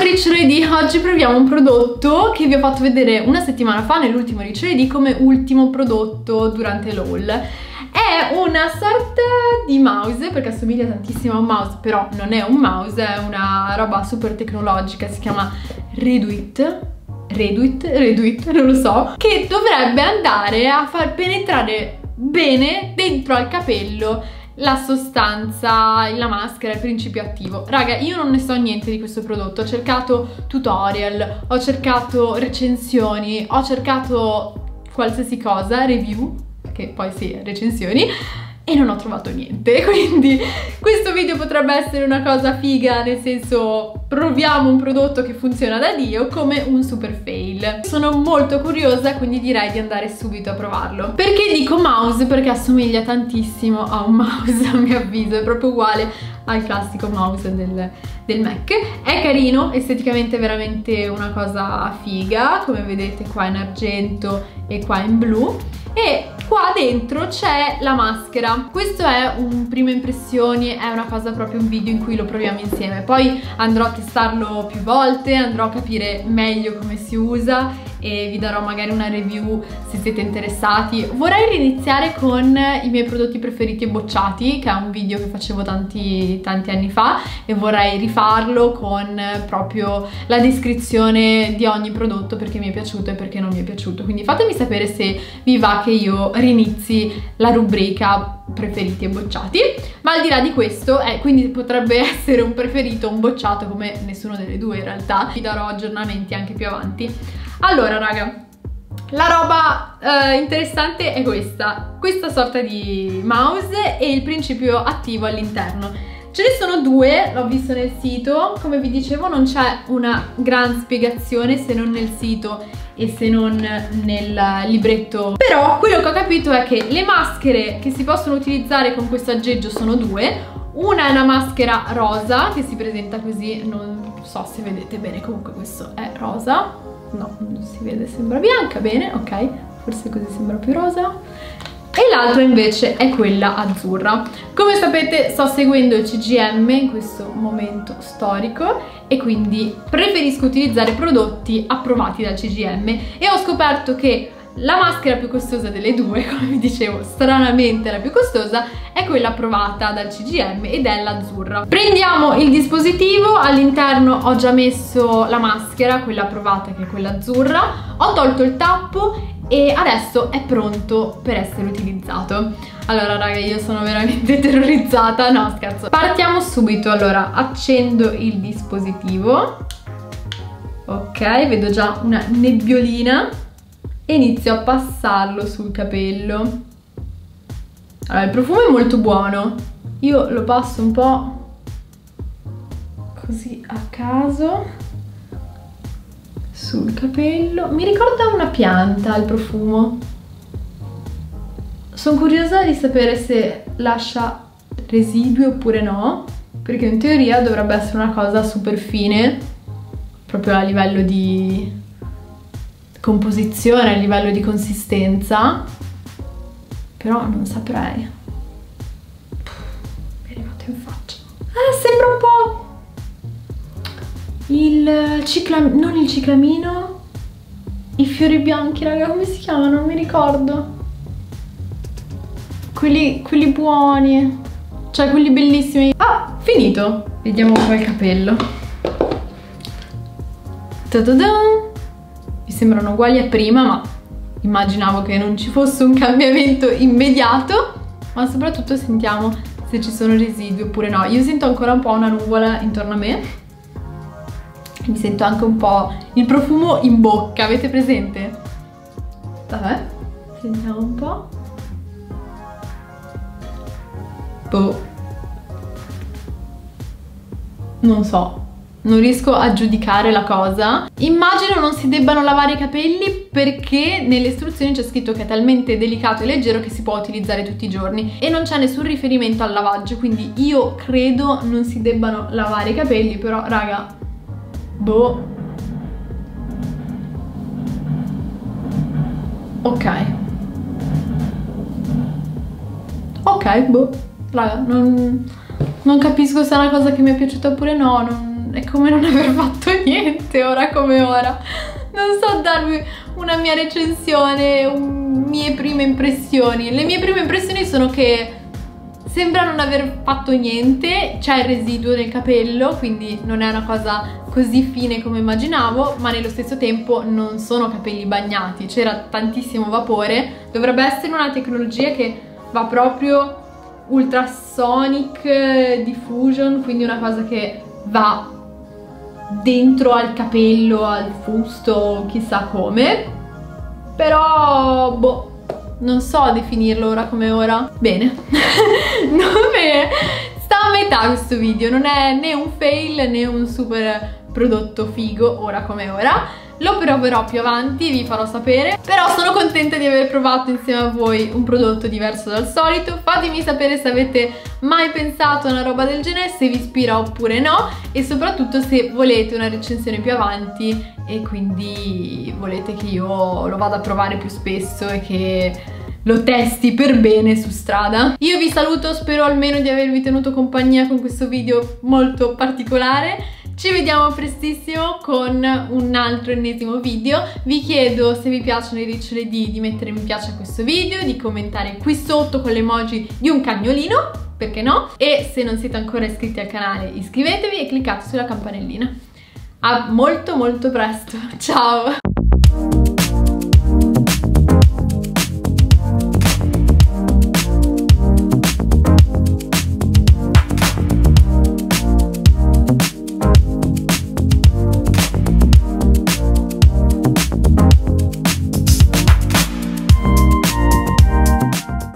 Rich Ready, oggi proviamo un prodotto che vi ho fatto vedere una settimana fa nell'ultimo Rich Ready come ultimo prodotto durante l'haul. È una sorta di mouse, perché assomiglia tantissimo a un mouse, però non è un mouse, è una roba super tecnologica, si chiama Reduit, non lo so, che dovrebbe andare a far penetrare bene dentro al capello la sostanza, la maschera, il principio attivo. Raga, io non ne so niente di questo prodotto, ho cercato tutorial, ho cercato recensioni, ho cercato qualsiasi cosa, review, che poi sì, recensioni, e non ho trovato niente, quindi questo video potrebbe essere una cosa figa, nel senso proviamo un prodotto che funziona da Dio, come un super fail. Sono molto curiosa, quindi direi di andare subito a provarlo. Perché dico mouse? Perché assomiglia tantissimo a un mouse, a mio avviso, è proprio uguale al classico mouse del Mac. È carino, esteticamente veramente una cosa figa, come vedete qua in argento e qua in blu. E qua dentro c'è la maschera. Questo è un prime impressioni, è una cosa proprio, un video in cui lo proviamo insieme. Poi andrò a testarlo più volte, andrò a capire meglio come si usa e vi darò magari una review se siete interessati. Vorrei riniziare con i miei prodotti preferiti e bocciati, che è un video che facevo tanti anni fa, e vorrei rifarlo con proprio la descrizione di ogni prodotto, perché mi è piaciuto e perché non mi è piaciuto. Quindi fatemi sapere se vi va che io rinizi la rubrica preferiti e bocciati. Ma al di là di questo, quindi potrebbe essere un preferito o un bocciato, come nessuno delle due in realtà. Vi darò aggiornamenti anche più avanti. Allora raga, la roba interessante è questa sorta di mouse e il principio attivo all'interno. Ce ne sono due, l'ho visto nel sito, come vi dicevo non c'è una gran spiegazione se non nel sito e se non nel libretto, però quello che ho capito è che le maschere che si possono utilizzare con questo aggeggio sono due. Una è una maschera rosa che si presenta così, non so se vedete bene, comunque questo è rosa, no, non si vede, sembra bianca, bene, ok, forse così sembra più rosa. E l'altra invece è quella azzurra. Come sapete sto seguendo il CGM in questo momento storico e quindi preferisco utilizzare prodotti approvati dal CGM, e ho scoperto che la maschera più costosa delle due, come vi dicevo, stranamente la più costosa, è quella approvata dal CGM ed è l'azzurra. Prendiamo il dispositivo, all'interno ho già messo la maschera, quella approvata che è quella azzurra, ho tolto il tappo e adesso è pronto per essere utilizzato. Allora raga, io sono veramente terrorizzata, no scherzo. Partiamo subito. Allora accendo il dispositivo, ok, vedo già una nebbiolina e inizio a passarlo sul capello. Allora il profumo è molto buono, io lo passo un po' così a caso sul capello. Mi ricorda una pianta il profumo. Sono curiosa di sapere se lascia residui oppure no, perché in teoria dovrebbe essere una cosa super fine, proprio a livello di composizione, a livello di consistenza, però non saprei. Mi è arrivato in faccia. Sembra un po' non il ciclamino, i fiori bianchi, raga, come si chiamano? Non mi ricordo. Quelli buoni, cioè quelli bellissimi. Ah, finito. Vediamo un po' il capello. Ta-da-da! Mi sembrano uguali a prima, ma immaginavo che non ci fosse un cambiamento immediato. Ma soprattutto sentiamo se ci sono residui oppure no. Io sento ancora un po' una nuvola intorno a me. Mi sento anche un po' il profumo in bocca, avete presente? Vabbè, sentiamo un po'. Boh. Non so, non riesco a giudicare la cosa. Immagino non si debbano lavare i capelli perché nelle istruzioni c'è scritto che è talmente delicato e leggero che si può utilizzare tutti i giorni e non c'è nessun riferimento al lavaggio, quindi io credo non si debbano lavare i capelli, però raga, boh. Ok, boh, raga, non capisco se è una cosa che mi è piaciuta oppure no, è come non aver fatto niente ora come ora. Non so darvi una mia recensione, mie prime impressioni. Le mie prime impressioni sono che sembra non aver fatto niente, c'è il residuo nel capello, quindi non è una cosa così fine come immaginavo, ma nello stesso tempo non sono capelli bagnati, c'era tantissimo vapore. Dovrebbe essere una tecnologia che va proprio ultrasonic diffusion, quindi una cosa che va dentro al capello, al fusto, chissà come. Però boh, non so definirlo ora come ora. Bene. Sta a metà questo video, non è né un fail né un super prodotto figo ora come ora. Lo proverò più avanti, vi farò sapere. Però sono contenta di aver provato insieme a voi un prodotto diverso dal solito. Fatemi sapere se avete mai pensato a una roba del genere, se vi ispira oppure no, e soprattutto se volete una recensione più avanti e quindi volete che io lo vada a provare più spesso e che lo testi per bene su strada. Io vi saluto, spero almeno di avervi tenuto compagnia con questo video molto particolare. Ci vediamo prestissimo con un altro ennesimo video. Vi chiedo, se vi piacciono i riccioli di mettere mi piace a questo video, di commentare qui sotto con l'emoji di un cagnolino, perché no? E se non siete ancora iscritti al canale iscrivetevi e cliccate sulla campanellina. A molto presto, ciao!